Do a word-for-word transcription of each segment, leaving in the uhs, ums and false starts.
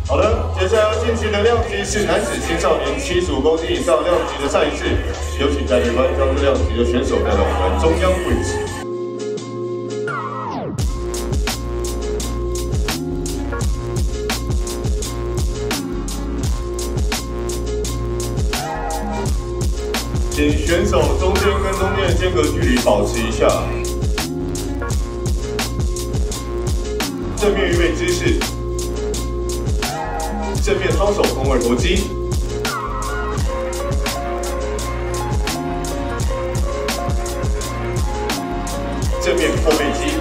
好的，接下来要进行的量级是男子青少年七十五公斤以上量级的赛事，有请战队官将这量级的选手带到我们中央位置。 请选手中间跟中间的间隔距离保持一下。正面预备姿势，正面双手拱耳螺肌，正面后背肌。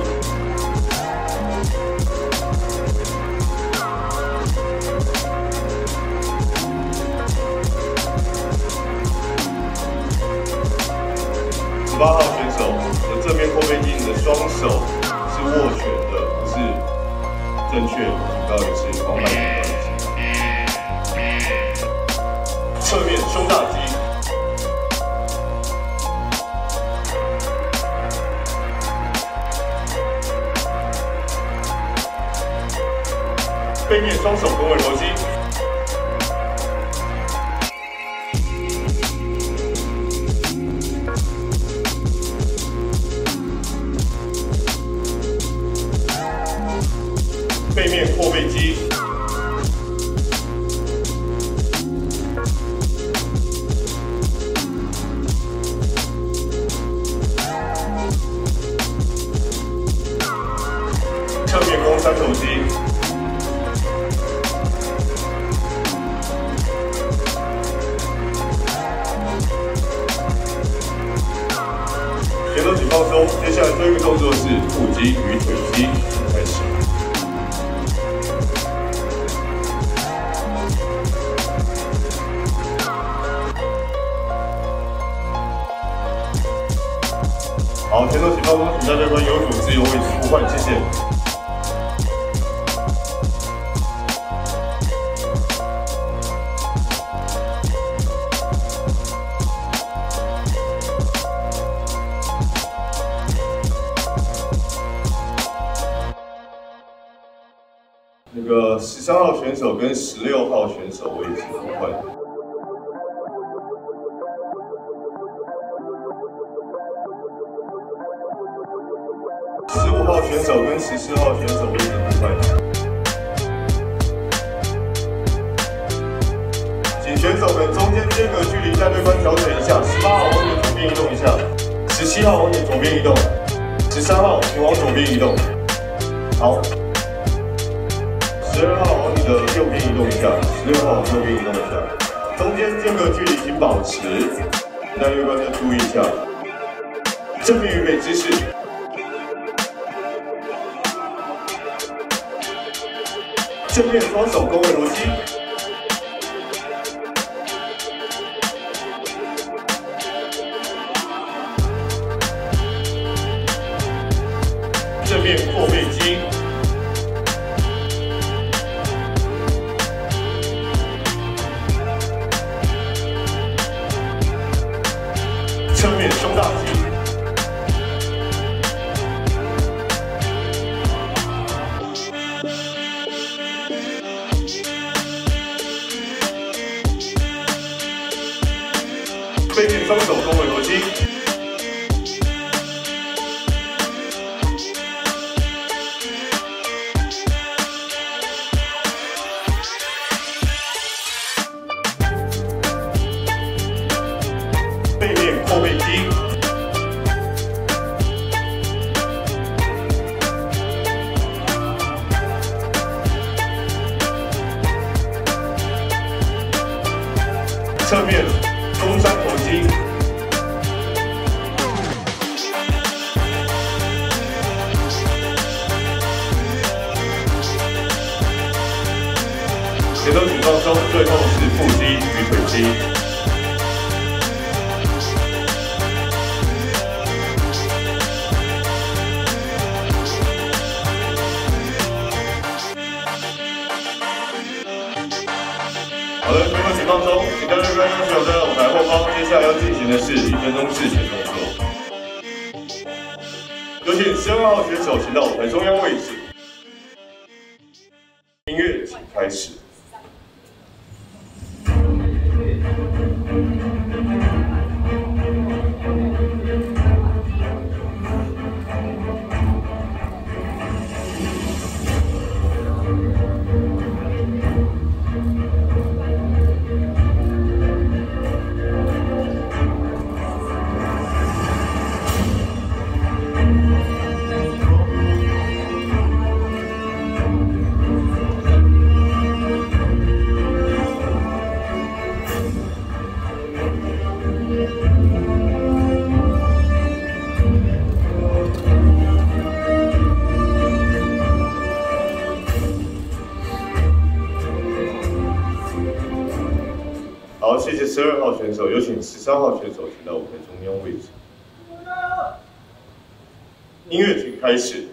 十八号选手的正面后背肌，你的双手是握拳的，不是正确举高一次，往摆举高一次。侧面胸大肌，背面双手拱耳螺肌。 背面后背肌，侧面弓三头肌，前头请放松。接下来做一个动作是腹肌与腿肌，开始。 好，前头请放松，请战队官有组织有位置互换，谢谢。那个十三号选手跟十六号选手位置互换。 十五号选手跟十四号选手位置互换，请选手们中间间隔距离战队官调整一下。十八号往你左边移动一下，十七号往你左边移动，十三号请往左边移动。好，十二号往你的右边移动一下，十六号往右边移动一下，中间间隔距离请保持。战队官再注意一下，正面预备姿势。 正面双手勾耳螺肌，正面后背肌，侧面胸大肌。 背面双手勾耳螺肌，背面后背肌，侧面。 中山头肌，前头请放松，最后是腹肌与腿肌。好的，最后请放松，请战队官要求在舞台后方。接下来要进行的是一分钟式前动作。有请十二号选手请到舞台中央位置。音乐请开始。 好，谢谢十二号选手，有请十三号选手请到舞台中央位置。音乐请开始。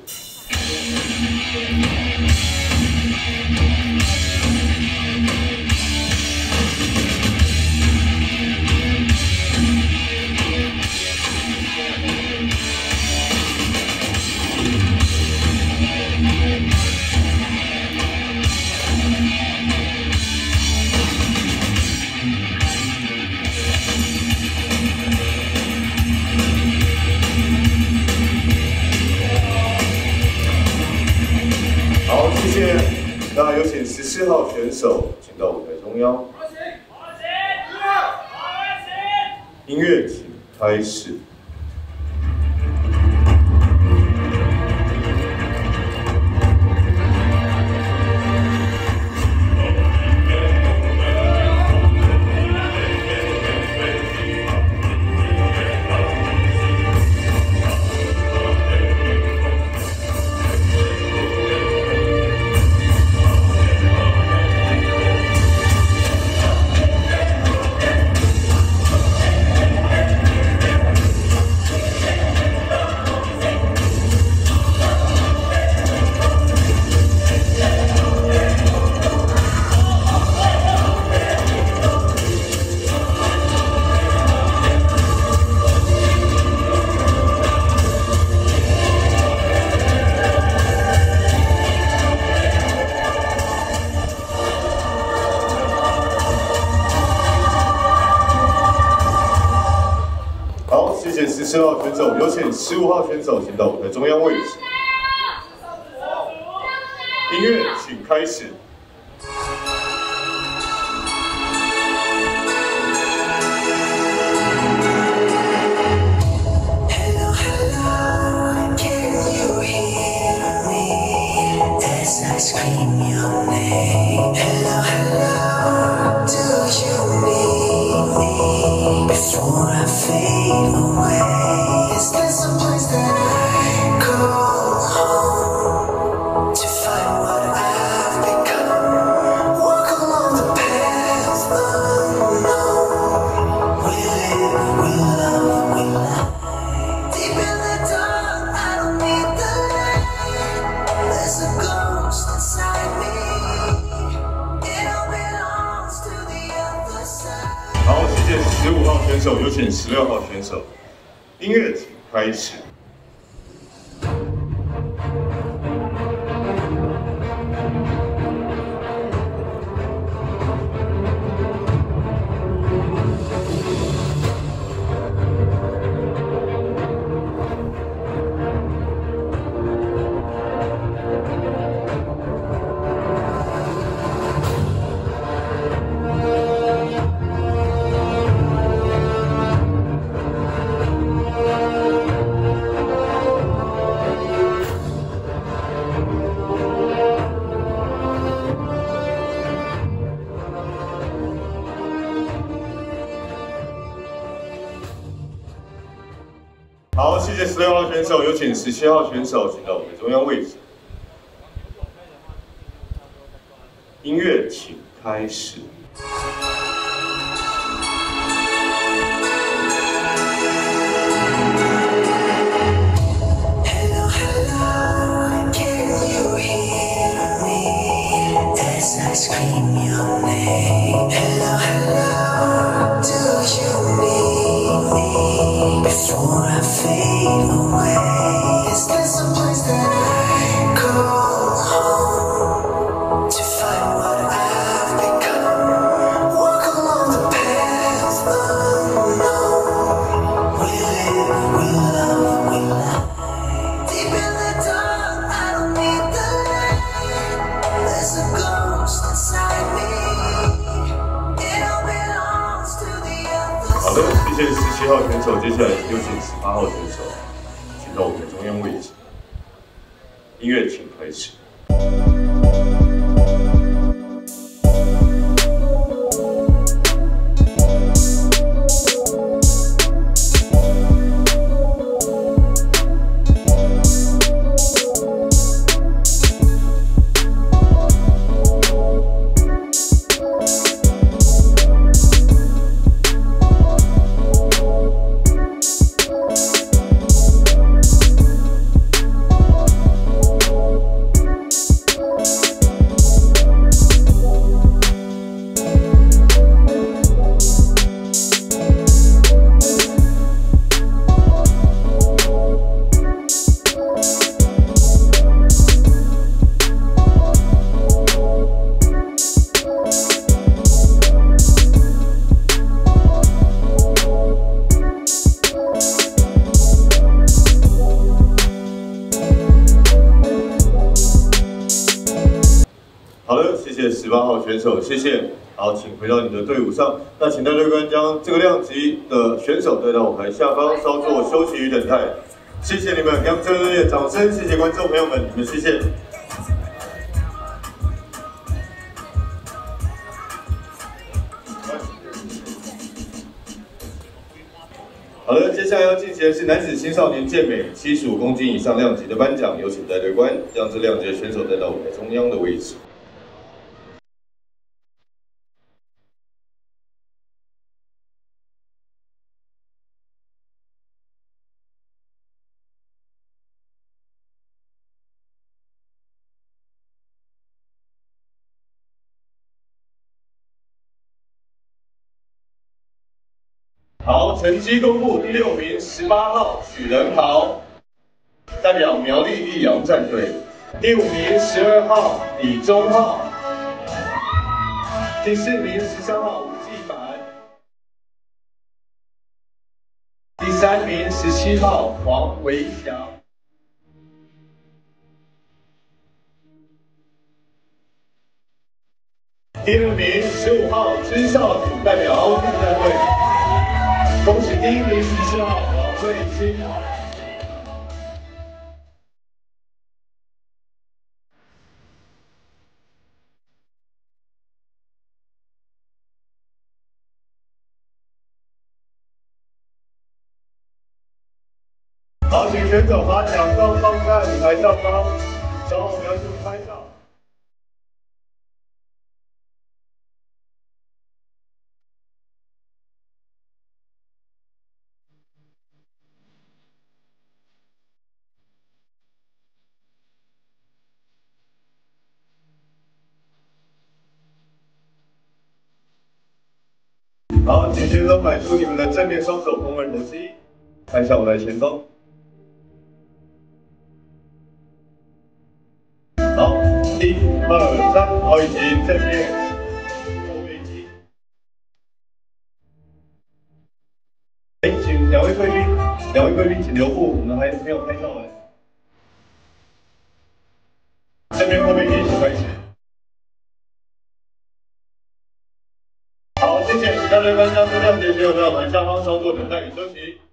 好，谢谢。那有请十四号选手，请到舞台中央。音乐请开始。谢谢十四号选手，有请十五号选手请到舞台中央位置。音乐请开始。 Before I fade away, is there some place that I call home to find what I've become? Walk along the path unknown. We live, we love, we lie. Deep in the dark, I don't need the light. There's a ghost inside me. It all belongs to the other side. 好，谢谢十五号选手，有请十六号选手。音乐请开始。好，谢谢十六号选手，有请十七号选手请到舞台中央位置。音乐请开始。 Hello, hello, can you hear me as I scream your name? Hello, hello, do you need me before I fade away? Is there some place that I call home to find what I've become? Walk along the path unknown. We live, we love, we lie. Deep in the dark, I don't need the light. There's a ghost inside me. It all belongs to the other side. 好的，谢谢十七号选手，接下来有请十八号选手，请到舞台中央位置。音乐请开始。 谢十八号选手，谢谢。好，请回到你的队伍上。那请带队官将这个量级的选手带到舞台下方，稍作休息与等待。谢谢你们，让最热烈掌声！谢谢观众朋友们，你们谢谢。 好的，接下来要进行的是男子青少年健美七十五公斤以上量级的颁奖，有请带队官将这量级的选手带到舞台中央的位置。好，成绩公布，第六名十八号许仁豪，代表苗栗益阳战队；第五名十二号李宗浩；第四名十三号吴继凡；第三名十七号黄维祥；第二名十五号支少祖，代表奥运战队。 恭喜第一名十四号王慧清。好，请选手把奖状放在舞台上方，稍后描述拍照。 好，请选手摆出你们的正面双手，肱二头肌，看向舞台前方。好，一、二、三，好，以及正面后背肌。哎，请两位贵宾，两位贵宾请留步，我们还没有拍照哎。正面后背肌，请开始。 好，谢谢。大队官将这辆节选手到台下方稍作等待与休息。